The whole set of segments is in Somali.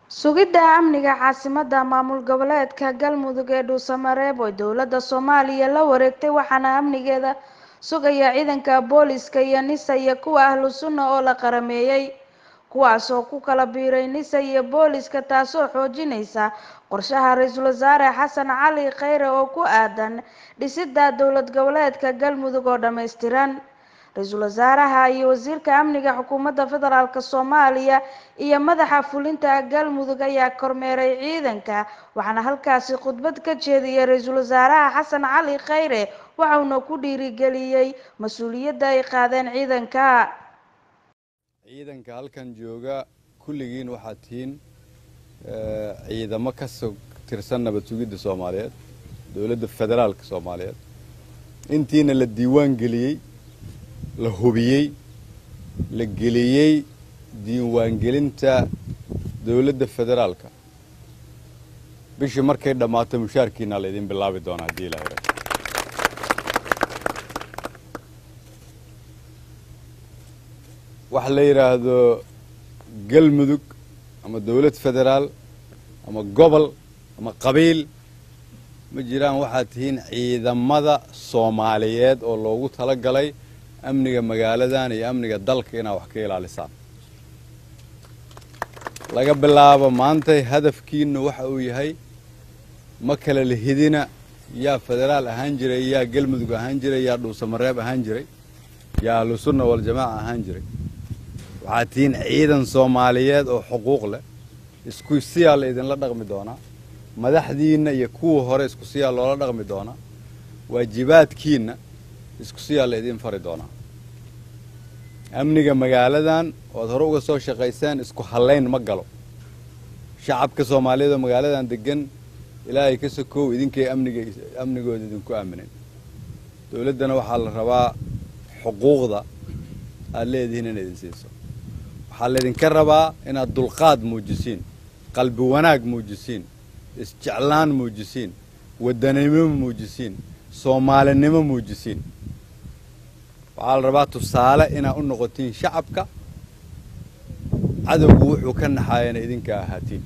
sugidda amniga caasimadda maamul goboleedka Galmudug ee Dhuusamareeb oo dowladda Soomaaliya la wareegtay waxaana amnigeeda sugaya ciidanka booliska iyo NISA iyo kuwa ahlu sunna oo la qarameeyay kuwaas oo ku kala biiray NISA iyo booliska taasoo xoojinaysa qorshaha ra'iisul wasaare Xasan Cali Kheyre oo ku aadan dhisidda dowlad goboleedka Galmudug oo dhameystiran. ra'iisul wasaaraha iyo wasiirka amniga xukuumadda federaalka Soomaaliya iyo madaxa fulinta Galmudug ayaa kormeeray ciidanka waxaana halkaasi khudbad ka jeediyay ra'iisul wasaaraha Xasan Cali Kheyre waxaana ku dhiirigeliyay mas'uuliyadda ay qaadeen ciidanka halkan jooga kulligiin waxaad tihiin ciidamo ka soo tirsan nabad sugidda Soomaaliyeed dowladda federaalka Soomaaliyeed intiina la diiwaan geliyay la hubiyay la geliyay diiwaan gelinta dowladda federaalka bishii markay dhamaato mushaarkiina la idin bilaabi doonaa hadii la yiraahdo waxa la yiraahdo Galmudug ama dowlad federaal ama gobol ama qabiil ma jiraan waxaad tihiin ciidamada Soomaaliyeed oo loogu tala galay amniga magaaladan iyo amniga dalka inay wax ka ilaalisaan laga bilaabo maanta hadafkiina waxa uu yahay ma kala lihidina yaa federaal ahaan jiray yaa Galmudug ahaan jiray yaa Dhuusamareeb ahaan jiray yaa ahlu sunna wal jamaa ahaan jiray waxaad tihiin ciidan Soomaaliyeed oo xuquuq leh isku siyaal idin la dhaqmi doona madaxdiina iyo kuwa hore isku siyaal loola dhaqmi doona waajibaadkiina isku siyaal idin fari doona amniga magaaladan oo hore uga soo shaqeysaan isku haleyn ma galo shacabka Soomaaliyeed oo magaaladan degan ilaahay ka sokow idinkay amnigooda idinku aamineen dawladana waxa la rabaa xuquuqda aad leedihiin in idin siiso waxa la idinka rabaa inaad dulqaad muujisiin qalbi wanaag muujisiin isjeclaan muujisiin wadanimo muujisiin Soomaalinimo muujisiin waxaa la rabaa tusaale inaad u noqotiin shacabka cadowgu wuxuu ka naxayeen idinka ahaatiin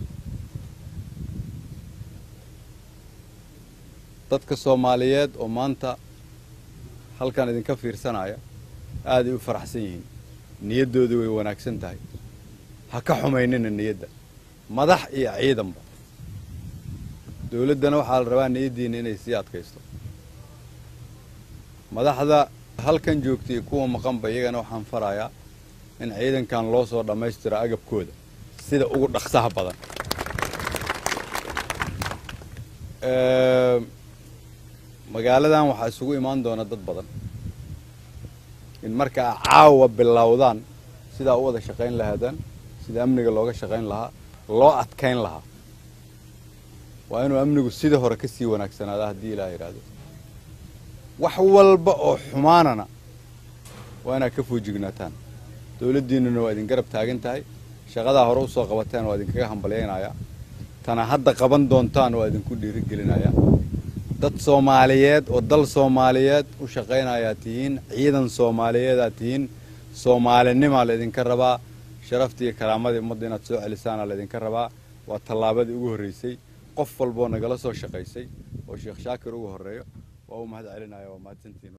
dadka Soomaaliyeed oo maanta halkan idinka fiirsanaya aad u faraxsan yihiin niyadoodu way wanaagsan tahay ha ka xumaynina niyadda madax iyo ciidanba dawladana waxa la rabaa niyadiina inay sii adkaysto madaxda halkan joogtay kuwa maqanba iyagana waxaan farayaa in ciidankan loo soo dhameystiro agabkooda sida ugu dhaqsaha badan magaaladan waxa isugu imaan doona dad badan in marka caawa bilowdaan sida u wada shaqeyn lahaadaan sida amniga looga shaqeyn lahaa loo adkeyn lahaa waa inuu amnigu sida hore ka sii wanaagsanaado hadii Ilaahay yiraahdo wax walba oo xumaanana waa inaad ka fuujignaataan dawladdiinuna waa idin garab taagan tahay shaqada hore u soo qabateen waa idinkaga hambalyeynaya tana hadda qaban doontaan waa idinku dhiirigelinaya dad Soomaaliyeed oo dal Soomaaliyeed u shaqeynaya tihiin ciidan Soomaaliyeed aad tihiin Soomaalinimo la idinka rabaa sharaftii karaamadii ummadda inaad soo celisaan la idinka rabaa waa tallaabadii ugu horeysay qof walba oo nagala soo shaqeysay oo Sheekh Shaakir ugu horeeyo waa u mahad celinaya waa mahadsantiin